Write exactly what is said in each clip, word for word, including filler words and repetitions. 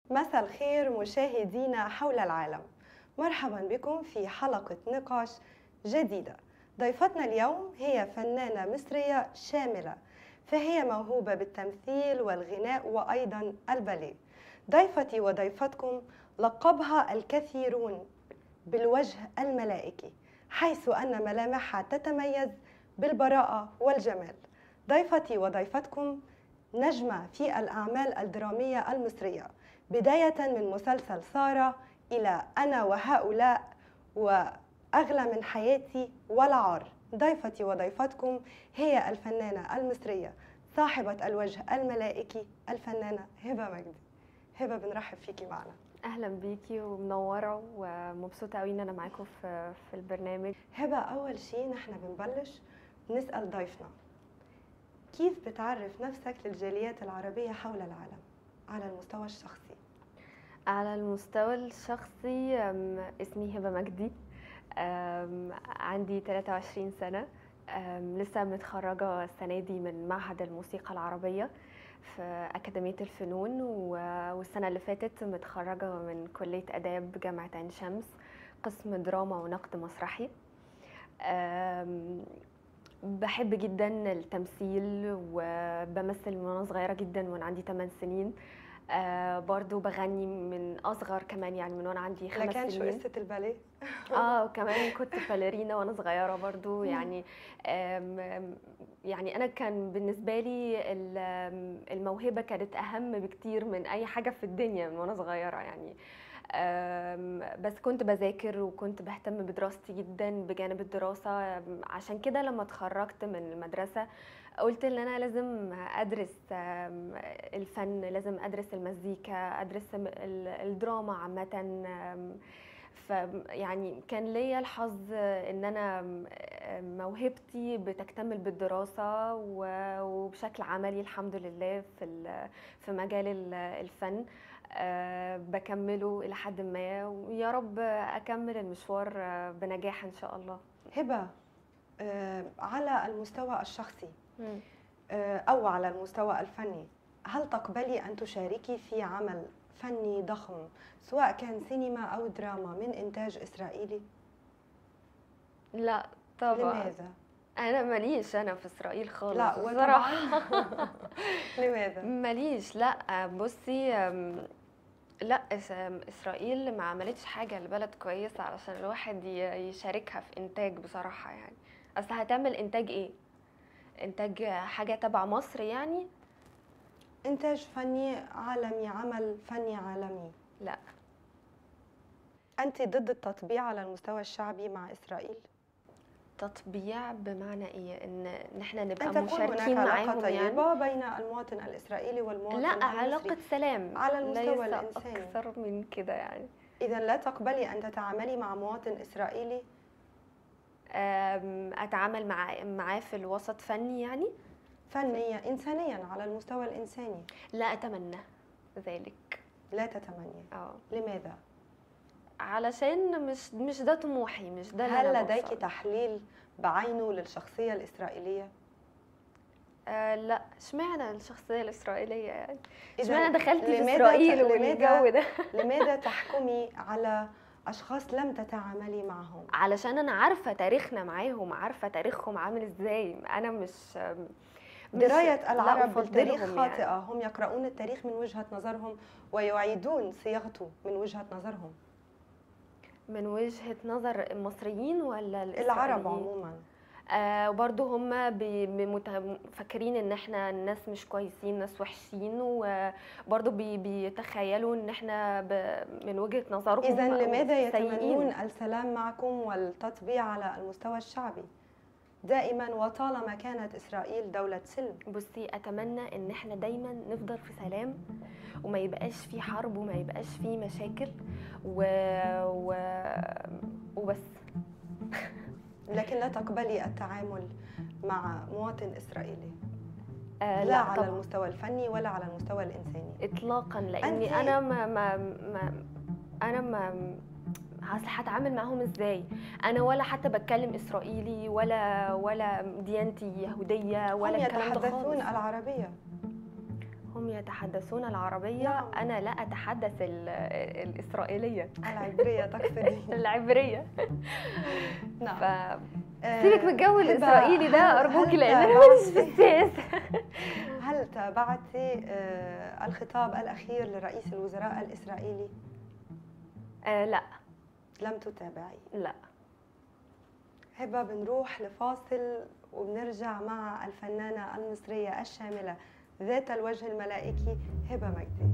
مساء الخير مشاهدينا حول العالم. مرحبا بكم في حلقة نقاش جديدة. ضيفتنا اليوم هي فنانة مصرية شاملة، فهي موهوبة بالتمثيل والغناء وأيضا الباليه. ضيفتي وضيفتكم لقبها الكثيرون بالوجه الملائكي، حيث أن ملامحها تتميز بالبراءة والجمال. ضيفتي وضيفتكم نجمة في الأعمال الدرامية المصرية، بداية من مسلسل سارة إلى أنا وهؤلاء وأغلى من حياتي والعار. ضيفتي وضيفتكم هي الفنانة المصرية صاحبة الوجه الملائكي الفنانة هبة مجدي. هبة، بنرحب فيكي معنا. اهلا بيكي ومنوره ومبسوطه قوي ان انا معاكم في في البرنامج. هبة، أول شيء نحن بنبلش نسأل ضيفنا كيف بتعرف نفسك للجاليات العربية حول العالم على المستوى الشخصي؟ على المستوى الشخصي أم، اسمي هبه مجدي. أم، عندي ثلاثة وعشرين سنه. أم، لسه متخرجه السنه دي من معهد الموسيقى العربيه في أكاديمية الفنون، و- والسنة اللي فاتت متخرجة من كلية آداب جامعة عين شمس، قسم دراما ونقد مسرحي. أم، بحب جدا التمثيل وبمثل من وانا صغيره جدا، من عندي ثمان سنين. آه برضو بغني من اصغر كمان، يعني من وانا عندي خمس لكان شو سنين. قصة الباليه؟ اه كمان كنت باليرينا وانا صغيره برضو يعني. آم، آم، يعني انا كان بالنسبه لي ال- آم، الموهبه كانت اهم بكتير من اي حاجه في الدنيا من وانا صغيره يعني. آم، بس كنت بذاكر وكنت بهتم بدراستي جدا بجانب الدراسه. آم، عشان كده لما اتخرجت من المدرسه قلت ان انا لازم ادرس آم، الفن، لازم ادرس المزيكا، ادرس ال- الدراما عامه. آم، ف يعني كان ليا الحظ ان انا موهبتي بتكتمل بالدراسه و- وبشكل عملي الحمد لله في ال- في مجال ال- الفن. أه بكمله الى حد ما، ويا رب اكمل المشوار آه، بنجاح ان شاء الله. هبة، آه، على المستوى الشخصي مم. آه، أو على المستوى الفني، هل تقبلي أن تشاركي في عمل فني ضخم سواء كان سينما أو دراما من إنتاج إسرائيلي؟ لا طبعا. لماذا؟ انا ماليش انا في اسرائيل خالص لا وطبعا. الصراحه. لماذا؟ ماليش، لا بصي. أم، لا إس- اسرائيل ما عملتش حاجه لبلد كويسه علشان الواحد ي- يشاركها في انتاج بصراحه يعني. اصل هتعمل انتاج ايه؟ انتاج حاجه تبع مصر يعني؟ إنتاج فني عالمي، عمل فني عالمي. لا. أنت ضد التطبيع على المستوى الشعبي مع إسرائيل؟ تطبيع بمعنى ايه؟ ان ان احنا نبقى أن تكون هناك مشاركين علاقة معاهم يعني؟ طيبة بين المواطن الإسرائيلي والمواطن لا، المصري علاقه سلام على المستوى ليس الإنساني. اكثر من كده يعني. إذا لا تقبلي أن تتعاملي مع مواطن إسرائيلي أم، اتعامل مع معاه في الوسط فني يعني؟ فنيا إنسانيا على المستوى الإنساني؟ لا اتمنى ذلك. لا تتمني. اه لماذا؟ علشان مش مش ده طموحي، مش ده اللي هل انا لديك بوصله. تحليل بعينه للشخصية الإسرائيلية؟ آه لا، اشمعنى الشخصيه الاسرائيليه يعني؟ إذا اشمعنى دخلتي في لماذا اسرائيل ت- لماذا والجو ده؟ لماذا تحكمي على أشخاص لم تتعاملي معهم؟ علشان انا عارفه تاريخنا معاهم، عارفه تاريخهم عامل ازاي. انا مش مش دراية لا العرب بالتاريخ أفضلهم خاطئة، يعني. هم يقرؤون التاريخ من وجهة نظرهم ويعيدون صياغته من وجهة نظرهم. من وجهه نظر المصريين ولا العرب الاسرائيليين؟ عموما. آه وبرضه هم بي- بمت- فاكرين ان احنا ناس مش كويسين، ناس وحشين، وبرضه بي بيتخيلوا ان احنا ب- من وجهة نظرهم إذا لماذا سيئين. يتمنون السلام معكم والتطبيع على المستوى الشعبي دائما وطالما كانت إسرائيل دولة سلم؟ بصي، اتمنى ان احنا دايما نفضل في سلام، وما يبقاش في حرب، وما يبقاش في مشاكل و... و... وبس. لكن لا تقبلي التعامل مع مواطن إسرائيلي، آه لا لا على طبعا المستوى الفني ولا على المستوى الإنساني. اطلاقا، أنت لاني انا ما ما, ما انا ما هصل هتعامل معاهم ازاي؟ انا ولا حتى بتكلم اسرائيلي، ولا ولا ديانتي يهوديه، هم ولا الكلام ده يتحدثون خالص. العربية. هم يتحدثون العربية. نعم. أنا لا أتحدث ال- الإسرائيلية، العبرية تقصدي؟ العبرية. نعم. ف آه، سيبك من الجو هبة، الإسرائيلي ده هل- أرجوك، هل لأن أنا ماليش في تابعتي- السياسة. هل تابعتي آه، الخطاب الأخير لرئيس الوزراء الإسرائيلي؟ آه لا لم تتابعي. لا. هبة، بنروح لفاصل وبنرجع مع الفنانة المصرية الشاملة ذات الوجه الملائكي هبة مجدي.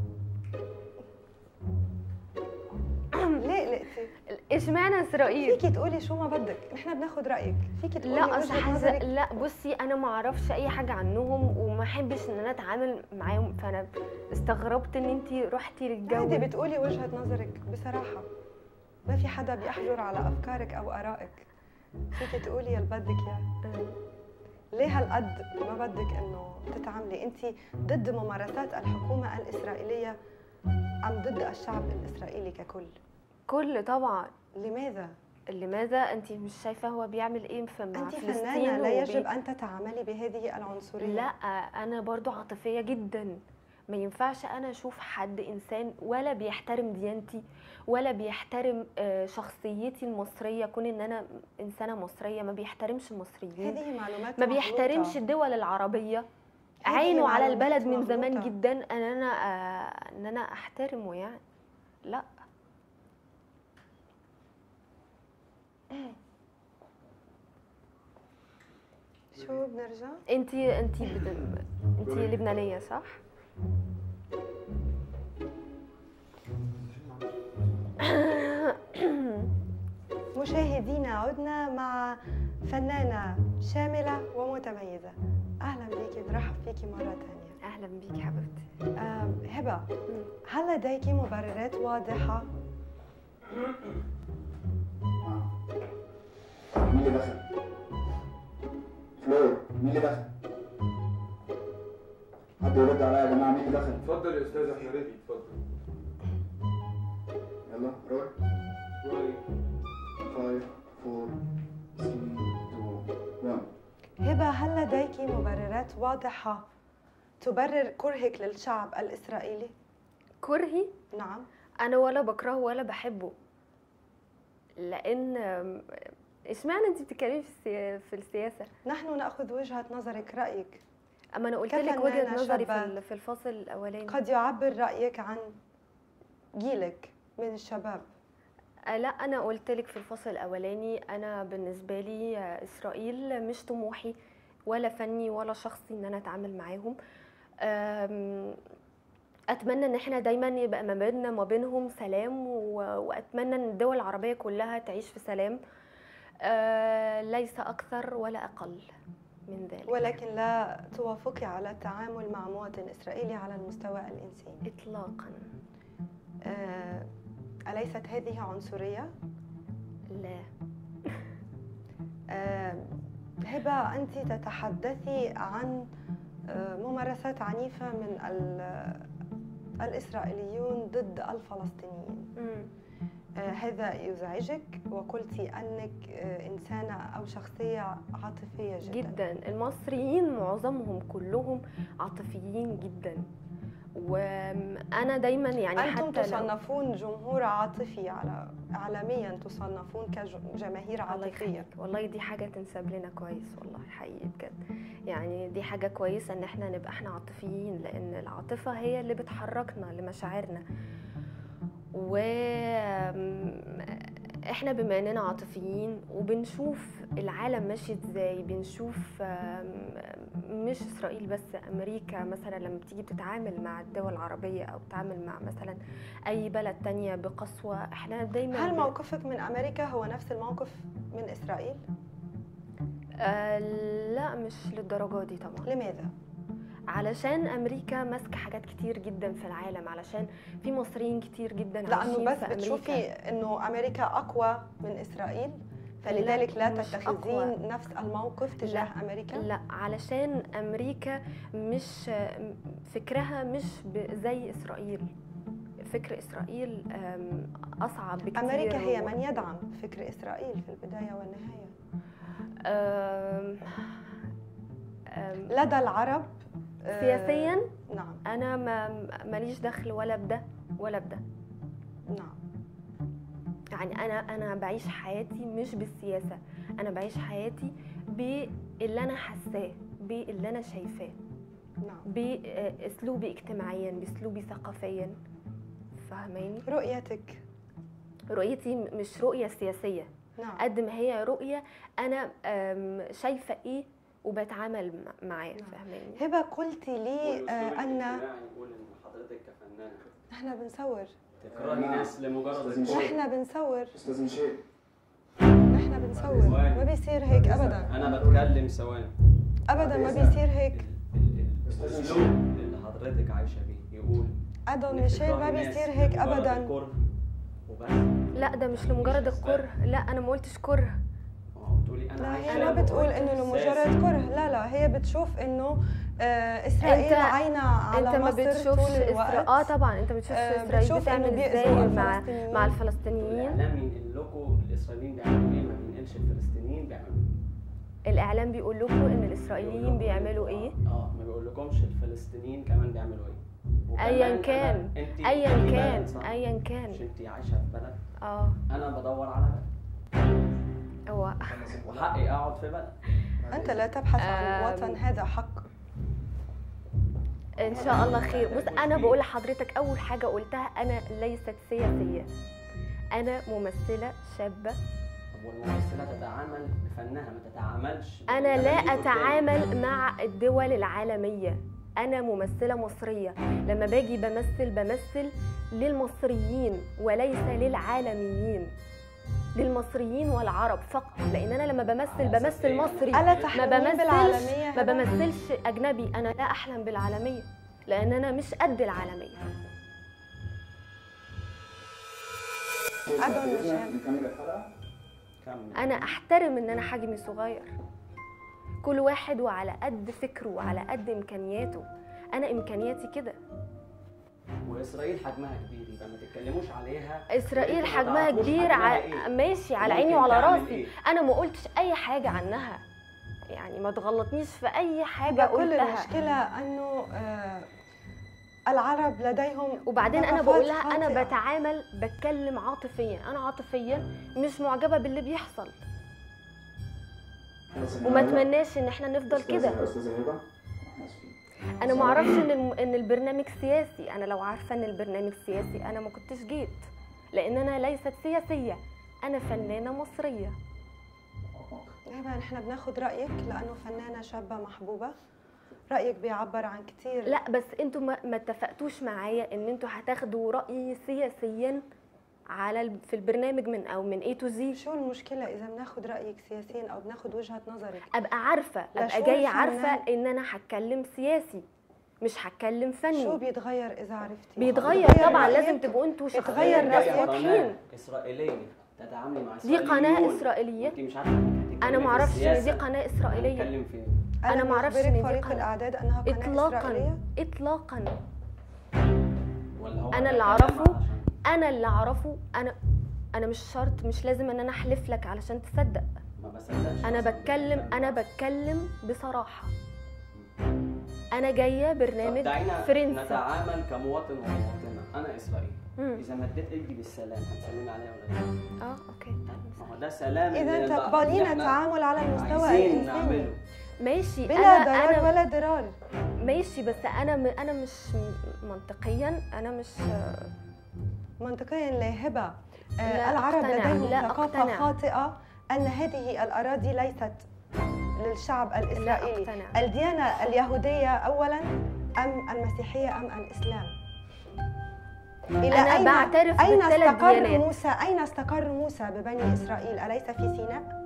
ليه قلقتي؟ اشمعنى إسرائيل؟ فيكي تقولي شو ما بدك، نحن بناخد رأيك، فيكي تقولي لا أصل وجهة حز... نظرك. لا بصي، انا ما اعرفش اي حاجه عنهم وما احبش ان انا اتعامل معاهم، فانا استغربت ان انت رحتي للجو. عادي بتقولي وجهة نظرك بصراحة، ما في حدا بيحجر على أفكارك أو آرائك، فيكي تقولي اللي بدك إياه. ليه هالقد ما بدك إنه تتعاملي؟ أنت ضد ممارسات الحكومة الإسرائيلية أم ضد الشعب الإسرائيلي ككل؟ كل طبعا. لماذا؟ لماذا؟ انت مش شايفه هو بيعمل ايه في مع أنت فلسطين؟ فنانة، لا يجب وبي... أن تتعاملي بهذه العنصرية. لا انا برضو عاطفيه جدا، ما ينفعش انا اشوف حد انسان ولا بيحترم ديانتي ولا بيحترم آه، شخصيتي المصريه، كون ان انا انسانه مصريه، ما بيحترمش المصريين، هذه معلومات ما مغلوطة. بيحترمش الدول العربيه، هذه عينه على معلومات البلد من زمان مغلوطة. جدا ان انا آه، ان انا احترمه يعني. لا شو بنرجع؟ انتي انتي بت... انتي لبنانيه صح؟ مشاهدينا، عدنا مع فنانة شاملة ومتميزة. أهلا بيكي، برحب فيكي مرة ثانية. اهلا بيكي حبيبتي. آم، هبة، هل لديك مبررات واضحة؟ مين اللي دخل؟ فلور، مين اللي دخل؟ حد يرد عليا يا جماعة، مين اللي دخل؟ اتفضل يا استاذ، احنا ريدي، اتفضل. يلا رول. رول. خمسة أربعة ثلاثة اثنين واحد. هبة، هل لديك مبررات واضحة تبرر كرهك للشعب الإسرائيلي؟ كرهي؟ نعم. انا ولا بكرهه ولا بحبه، لان اشمعنى انت بتتكلمي في السيا... في السياسه؟ نحن نأخذ وجهة نظرك، رأيك. اما انا قلت لك كفنانة وجهه نظري في شابة. ال- في الفصل الاولاني. قد يعبر رأيك عن جيلك من الشباب. آه، لا انا قلت لك في الفصل الاولاني، انا بالنسبه لي آه، اسرائيل مش طموحي ولا فني ولا شخصي ان انا اتعامل معاهم. آم، اتمنى ان احنا دايما يبقى ما بيننا ما بينهم سلام، و- واتمنى ان الدول العربيه كلها تعيش في سلام، آه، ليس اكثر ولا اقل من ذلك. ولكن لا توافقي على التعامل مع مواطن إسرائيلي على المستوى الإنساني اطلاقا. آه، أليست هذه عنصرية؟ لا. آه، هبة، أنت تتحدثي عن آه، ممارسات عنيفة من ال- الإسرائيليون ضد الفلسطينيين. مم. آه، هذا يزعجك، وقلتي أنك آه، إنسانة أو شخصية عاطفية جدا. جدا. المصريين معظمهم كلهم عاطفيين جدا، وانا دايما يعني أنتم حتى لو تصنفون جمهور عاطفي، على عالميا تصنفون كجماهير الله عاطفية. يخليك، والله دي حاجة تنسب لنا كويس، والله حقيقي بجد، يعني دي حاجة كويسة ان احنا نبقى احنا عاطفيين، لان العاطفة هي اللي بتحركنا لمشاعرنا. و احنا بما اننا عاطفيين وبنشوف العالم ماشي ازاي، بنشوف مش اسرائيل بس، امريكا مثلا لما بتيجي بتتعامل مع الدول العربية او بتتعامل مع مثلا اي بلد تانية بقسوة، احنا دايما هل موقفك من أمريكا هو نفس الموقف من إسرائيل؟ آه لا مش للدرجة دي طبعا. لماذا؟ علشان امريكا ماسكه حاجات كتير جدا في العالم، علشان في مصريين كتير جدا لأنه عايشين بس في أمريكا. بتشوفي إنه أمريكا أقوى من إسرائيل، فلذلك لا, لا، مش تتخذين أقوى. نفس الموقف تجاه لا، أمريكا؟ لا، علشان امريكا مش فكرها مش ب- زي اسرائيل. فكر اسرائيل أم، اصعب بكتير. أمريكا هي و- من يدعم فكر إسرائيل في البداية والنهاية. أم، أم، لدى العرب آه، سياسيا نعم. انا ما ماليش دخل ولا بده ولا بده. نعم. يعني انا انا بعيش حياتي مش بالسياسه، انا بعيش حياتي باللي انا حاساه، باللي انا شايفاه، نعم. باسلوبي اجتماعيا، باسلوبي ثقافيا. فاهماني؟ رؤيتك. رؤيتي مش رؤيه سياسيه، نعم. قد ما هي رؤيه انا شايفه ايه وبتعامل معاه. فاهماني؟ هبه قلتي لي آه ان يقول ان حضرتك كفنانه نحن بنصور تكرهي ناس لمجرد نحن بنصور استاذ مشيل نحن بنصور ما بيصير هيك ابدا. انا بتكلم ثواني ابدا ما بيصير هيك. الاسلوب اللي حضرتك عايشه بيه يقول ادم ميشيل ما بيصير هيك ابدا. لا ده مش لمجرد الكره، لا انا ما قلتش كره. بتقولي انا لا عايشه هي ما بتقول انه لمجرد كره، لا لا هي بتشوف انه آه اسرائيل عاينه على انت ما مصر بتشوفش طول الوقت. اه طبعا انت بتشوفش آه اسرائيل بتشوف بتعمل ازاي مع مع الفلسطينيين. الاعلام ينقل لكم الاسرائيليين بيعملوا ايه، ما بينقلش الفلسطينيين بيعملوا ايه. الاعلام بيقول لكم ان الاسرائيليين بيعملوا ايه؟ اه ما بيقولكمش الفلسطينيين كمان بيعملوا ايه. ايا كان ايا كان ايا كان مش انت عايشه في بلد، اه انا بدور على بلد هو وحقي اقعد في بلد. انت لا تبحث عن وطن، هذا حق ان شاء الله خير. بص انا بقول لحضرتك اول حاجه قلتها انا ليست سياسيه، انا ممثله شابه. والممثله تتعامل بفنها ما تتعاملش. انا لا اتعامل مع الدول العالميه، انا ممثله مصريه. لما باجي بمثل بمثل للمصريين وليس للعالميين، للمصريين والعرب فقط. لان انا لما بمثل بمثل مصري، ألا ما تحلمين بالعالمية؟ بمثلش ما بمثلش اجنبي. انا لا احلم بالعالميه لان انا مش قد العالميه. أدون مشان نكمل الحلقة؟ انا احترم ان انا حجمي صغير، كل واحد وعلى قد فكره وعلى قد امكانياته. انا امكانياتي كده. واسرائيل حجمها كبير، يبقى ما تتكلموش عليها. اسرائيل حجمها كبير ع... إيه؟ ماشي على عيني وعلى راسي. إيه؟ انا ما قلتش اي حاجه عنها، يعني ما تغلطنيش في اي حاجه كل قلتها. المشكله انه آه العرب لديهم. وبعدين انا بقول لها انا بتعامل بتكلم عاطفيا، انا عاطفيا مش معجبه باللي بيحصل وما اتمناش ان احنا نفضل كده. انا ما اعرفش ان ان البرنامج سياسي. انا لو عارفه ان البرنامج سياسي انا ما كنتش جيت، لان انا ليست سياسيه، انا فنانه مصريه. ايوه نحن بناخذ رايك لانه فنانه شابه محبوبه، رايك بيعبر عن كثير. لا بس انتوا ما اتفقتوش معايا ان انتوا هتاخدوا رايي سياسيا على في البرنامج من او من A to Z. شو المشكله اذا بناخذ رايك سياسيا او بناخذ وجهه نظرك؟ ابقى عارفه، ابقى جايه عارفه ان انا هتكلم سياسي مش هتكلم فني. شو بيتغير اذا عرفتي؟ بيتغير طبعا، لازم تبقوا انتوا شخصيا واضحين. اسرائيليه تتعاملي مع دي قناه اسرائيليه. انت مش عارفه انا ما اعرفش ان دي قناه اسرائيليه. بتتكلم فين؟ انا ما اعرفش ان دي فريق قناه الاعداد انها قناه اطلاقا اسرائيليه اطلاقا. ولا هو انا اللي اعرفه انا اللي اعرفه انا انا مش شرط، مش لازم ان انا احلف لك علشان تصدق. ما بصدقش. انا بتكلم انا بتكلم بصراحه. انا جايه برنامج فرنسي. نتعامل كمواطن ومواطنه. انا اسرائيلي، اذا مديت ايدي بالسلام هتسلمي عليا ولا لا؟ اه اوكي. ما هو ده سلام. اذا تقبلين التعامل على المستوى الانساني ماشي بلا أنا ضرر أنا ولا ضرار. ماشي بس انا م... انا مش منطقيا انا مش منطقيا لا هبه. لا العرب أقتنع. لديهم لا ثقافه أقتنع. خاطئه ان هذه الاراضي ليست للشعب الاسرائيلي. أقتنع. الديانه اليهوديه اولا ام المسيحيه ام الاسلام؟ إلى أنا أين بعترف أين بالثلاث استقر ديانات. موسى؟ أين استقر موسى ببني إسرائيل؟ أليس في سيناء؟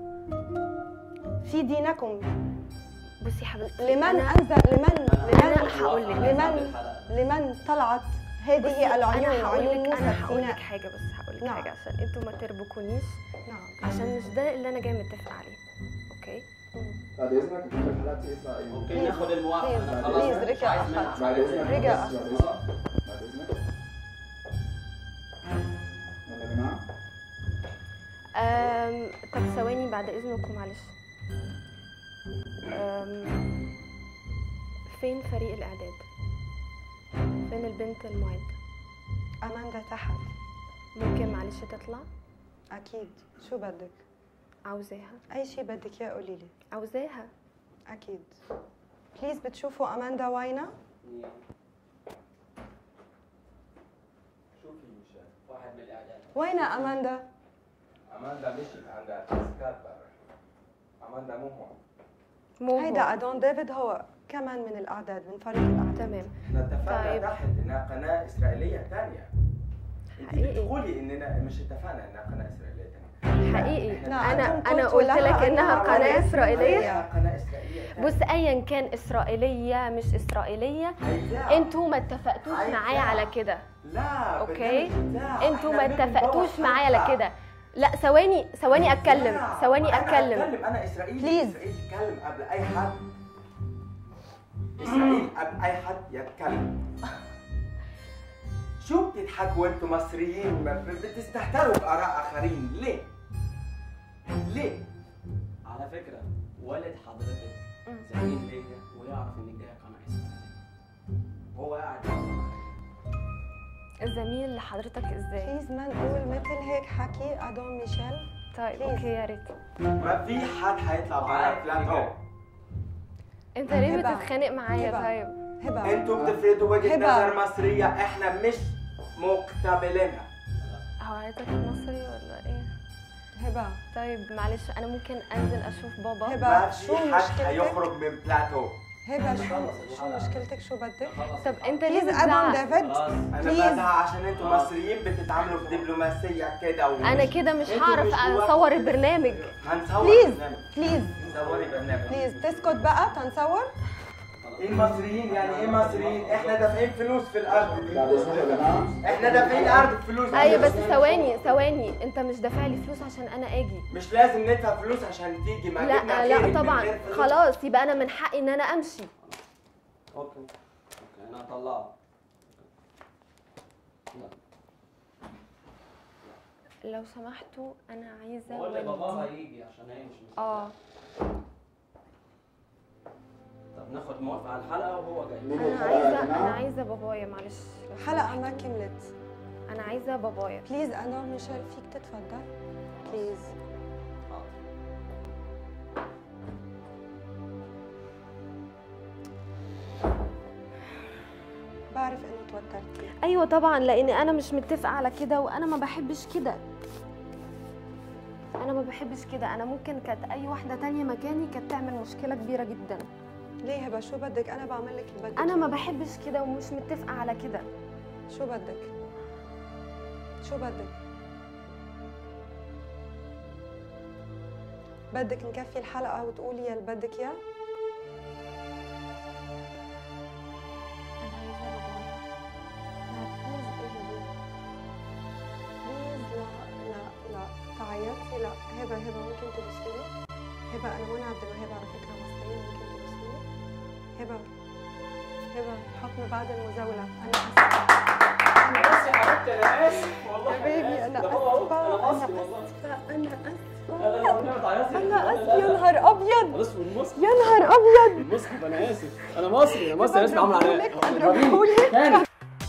في دينكم. بصي يا حبيبتي لمن أنا أنزل لمن لمن هقول لك. لمن لمن طلعت هذه العيون؟ أنا هقول عيون لك موسى أنا في هقول لك سيناء. حاجة بس هقول لك نعم. حاجة عشان أنتوا ما تربكونيش، نعم عشان مش ده اللي أنا جاية متفقة عليه. أوكي؟ بعد اذنك نكمل الحلقه دي اسرائيل. اوكي ناخد الموافقه. بليز، أنا خلاص بليز، مش رجع عايز منها أخذ. بعد حاجة. اذنك رجع بس، بعد أخذ. اذنك بعد اذنك يلا يا جماعه. أم... طب ثواني بعد إذنكم معلش. أم... فين فريق الإعداد؟ فين البنت المعدة؟ اماندا تحت. ممكن معلش تطلع؟ اكيد. شو بدك؟ عاوزاها. اي شيء بدك اياه قولي لي. عاوزاها. اكيد. بليز بتشوفوا اماندا وينها؟ شوفي مش واحد من الاعداد. وينها اماندا؟ اماندا مشيت عندها تاسكات برا. اماندا مو هون. مو هيدا هو. ادون ديفيد هو كمان من الاعداد، من فريق الاعداد. تمام. احنا اتفقنا طيب. تحت انها قناه اسرائيليه ثانيه. انت حقيقي. بتقولي اننا مش اتفقنا انها قناه اسرائيليه ثانيه. حقيقي. لا، انا أنتم انا قلتوا قلت لها لك انها أنها قناه قناة اسرائيليه. إسرائيلية. قناه اسرائيليه ثانية. بص، ايا كان اسرائيليه مش اسرائيليه، هيذاع. انتوا ما اتفقتوش هيذاع. معايا على كده. لا اوكي؟ برنامج إذاعة. انتوا إحنا ما بنبوظ اتفقتوش معايا على حلقة. كده. لا، ثواني ثواني اتكلم، لا، ثواني أنا اتكلم. اتكلم انا اسرائيلي. Please. اسرائيل تتكلم قبل اي حد. اسرائيل قبل اي حد يتكلم. شو بتضحكوا انتم مصريين؟ ما ب- بتستهتروا باراء اخرين ليه؟ ليه؟ على فكره والد حضرتك زميل ليا ويعرف انك جايه قناه اسرائيليه. هو قاعد معانا. الزميل لحضرتك ازاي؟ بليز ما نقول مثل هيك حكي ادون ميشيل. طيب Please. اوكي، يا ريت. ما في حد حيطلع برا عارف بلاتو. انت ليه هبة. بتتخانق معايا؟ هبة. طيب هبه انتوا بتفرضوا وجهة هبة. نظر مصرية، احنا مش مقتبلينها. هو عايزك مصري ولا ايه؟ هبه طيب معلش، انا ممكن انزل اشوف بابا؟ هبة. ما شو في حد مشكلتك؟ هيخرج من بلاتو. هبه شو خلص، شو مشكلتك؟ شو بدك؟ خلاص. طب انت ليه بليز ادون بتزعق؟ ديفيد. خلاص. انا Please. بزعق عشان انتوا مصريين بتتعاملوا بدبلوماسية كده ومش انا كده مش انتوا هعرف مش جوا- اصور البرنامج. هنصور بليز برنامج. بليز صوري برنامج. بليز تسكت بقى تنصور. ايه مصريين؟ يعني ايه مصريين؟ احنا دافعين فلوس في الارض دي. بعد اذنك يا جماعه. احنا دافعين ارض فلوس. ايوه بس ثواني ثواني، انت مش دافع لي فلوس عشان انا اجي. مش لازم ندفع فلوس عشان تيجي. ما جبنا لا غيرك لا من طبعا، غير فلوس. خلاص يبقى انا من حقي ان انا امشي. اوكي اوكي انا هطلعه. لو سمحتوا انا عايزه بقول لباباها والدي. هيجي عشان هي مش مصدقة. اه طب ناخد موافقه على الحلقه وهو جاي. مين انا الحلقة يا عايزه انا جماعه؟ عايزه بابايا، معلش لو حلقه سمحت. ما كملت. انا عايزه بابايا. بليز ادون ميشيل فيك تتفضل بليز. حاضر. بعرف انه توترتي. ايوه طبعا، لان انا مش متفقه على كده وانا ما بحبش كده. انا ما بحبش كده. انا ممكن كانت اي واحده تانية مكاني كانت تعمل مشكله كبيره جدا. ليه هبه؟ شو بدك؟ انا بعمل لك اللي بدك. انا ما بحبش كده ومش متفقه على كده. شو بدك؟ شو بدك؟ بدك نكفي الحلقة وتقولي يلي بدك اياه؟ انا عايزه بابايا. لا بليز اهدي. بليز لا لا لا تعيطي. لا هبة هبة ممكن تبصيلي؟ هبة أنا منى عبد الوهاب على فكرة مصرية، ممكن تبصيلي؟ هبة هبة حكم بعد المزاولة. أنا آسفة. بس يا حبيبتي انا اسف والله. يا بيبي أنا ده هو أهو، آسفة. انا أنا مصري والله. آسفة. أنا آسفة. لا لا لا بتعيطي. أنا آسفة. يا نهار أبيض. خلاص والمصحف يا نهار أبيض. المصحف انا اسف. انا مصري انا مصري. اسمع عامل عليا. أضربهولك. تاني.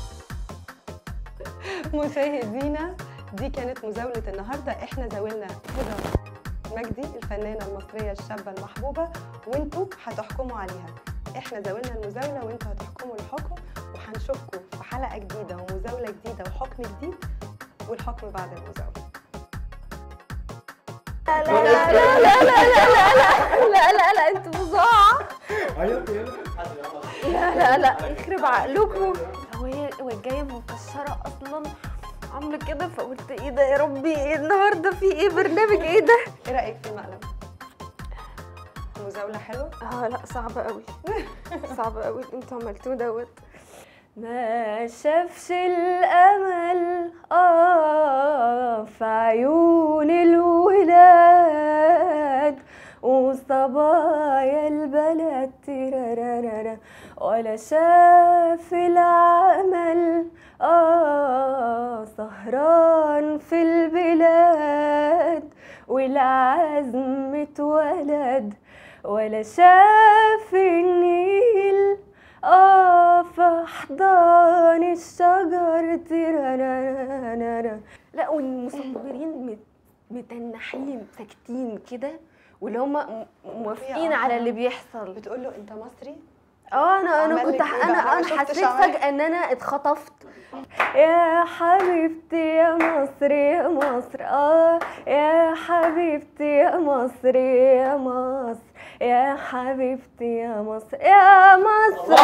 مشاهدينا دي كانت مزاولة النهاردة. احنا زاولنا هبة مجدي الفنانة المصرية الشابة المحبوبة، وانتوا هتحكموا عليها. احنا زاولنا المزاولة وانتوا هتحكموا الحكم، وهنشوفكم في حلقة جديدة ومزاولة جديدة وحكم جديد، والحكم بعد المزاولة. لا لا لا لا لا لا لا لا لا انتوا فظاع. عيطت يلا. لا لا لا يخرب عقلكم. هو هي هو جايه مكشره اصلا عامله كده، فقلت ايه ده يا ربي، ايه النهارده في ايه برنامج ايه ده؟ ايه رأيك في المقلب؟ مزاولة حلوة؟ اه لا صعبه قوي. صعبه قوي اللي انتوا عملتوه دوت. ما شافش الامل اه في عيون الولاد وصبايا البلد ترارارا، ولا شاف العمل اه سهران في البلاد والعزم اتولد، ولا شاف النيل اه في حضان أغصان الشجر تيرانانا. لا والمصورين مت- متنحين ساكتين كده، واللي هم موافقين على اللي بيحصل. بتقول له انت مصري؟ اه انا انا عمل كنت لك إيه انا بقى؟ ما انا شفتش حسيت عمل- فجأة ان انا اتخطفت. يا حبيبتي يا مصر يا مصر، اه يا حبيبتي يا مصر يا مصر، يا حبيبتي يا مصر يا مصر.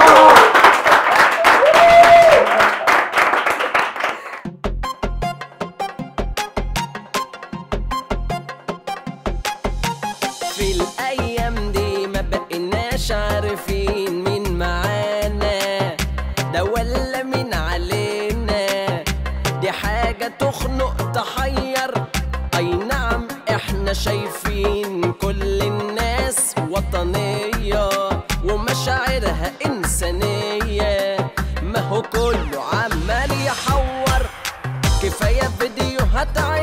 في الأيام دي ما بقيناش عارفين مين معانا ده ولا مين علينا، دي حاجة تخنق تحير. أي نعم احنا شايفين كل الناس وطنية ومشاعرها إنسانية، ما هو كله عمال يحور. كفاية فيديوهات